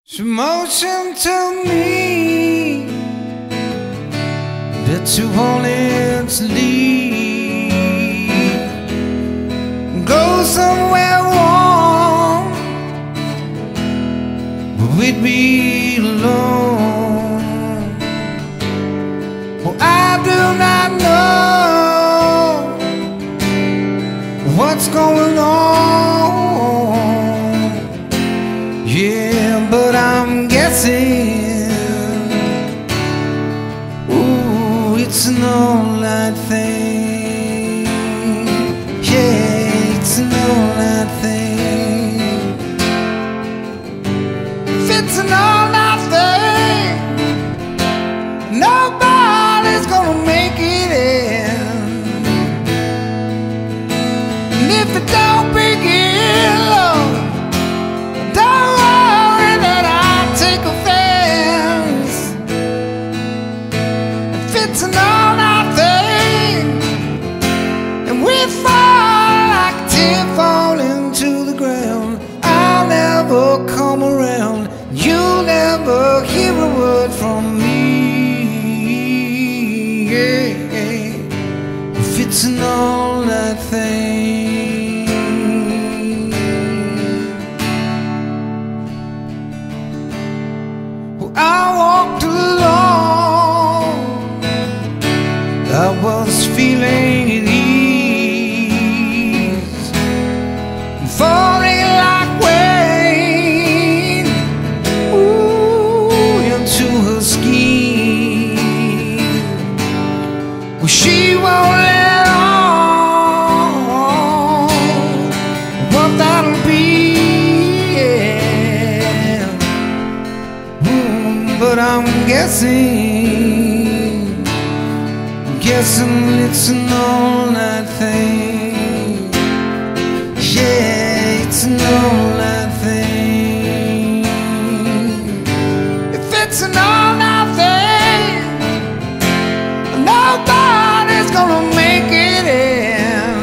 Emotion to me that you wanted to leave, go somewhere warm, but we'd be alone. Well, I do not know what's going on. Yeah, but I'm guessing, ooh, it's an all-night thing. Yeah, it's an all-night thing. If it's an all-night thing, nobody's gonna make it in. And if it don't begin, Lord, don't worry that I'll take offense. If it's an all-night thing, and we fall like a tear falling to the ground, I'll never come around. You'll never hear a word from me. Yeah. If it's an all-night thing. I walked alone, I was feeling at ease, falling like rain, ooh, into her scheme. Well, she won't let on what that'll be. But I'm guessing it's an all-night thing. Yeah, it's an all-night thing. If it's an all-night thing, nobody's gonna make it in.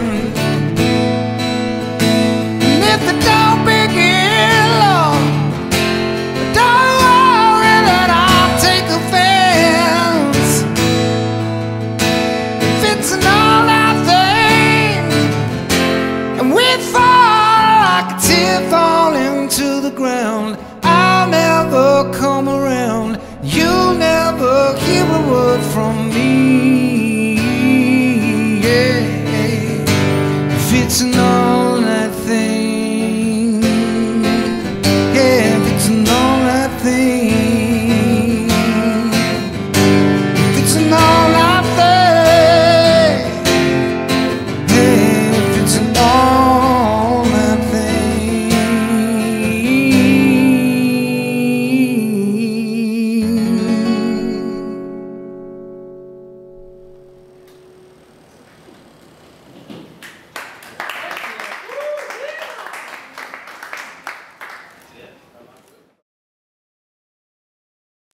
And if it don't begin, Lord, don't worry that I'll take offense. If it's an all-night thing, and we fall like a tear falling to the ground, I'll never come around. You'll never hear a word from